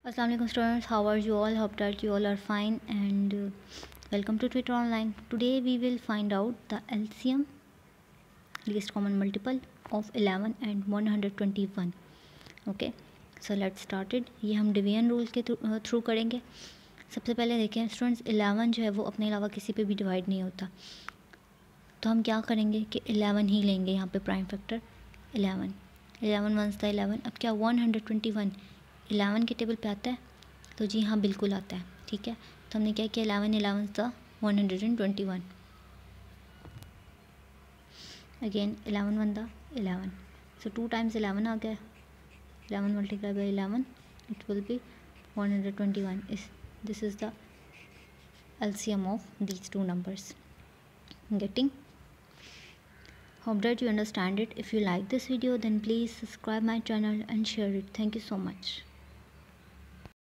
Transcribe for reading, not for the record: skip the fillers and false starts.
Assalamualaikum students, how are you all? Hope that you all are fine and welcome to Twitter Online. Today we will find out the LCM, least common multiple of 11 and 121. Okay, so let's start it. ये हम division rule के through करेंगे. सबसे पहले देखें students, 11 जो है वो अपने अलावा किसी पे भी डिवाइड नहीं होता, तो हम क्या करेंगे कि 11 ही लेंगे. यहाँ पे प्राइम फैक्टर 11 वंस था 11. अब क्या 121 11 के टेबल पे आता है? तो जी हाँ, बिल्कुल आता है. ठीक है, तो हमने क्या किया, 11 था 121. अगेन 11 वन था 11, सो 2 टाइम्स 11 आ गया. 11 multiply by 11 it will be 121. This is the LCM of these two numbers. Getting? Hope that you understand it. If you like this video, then please subscribe my channel and share it. Thank you so much.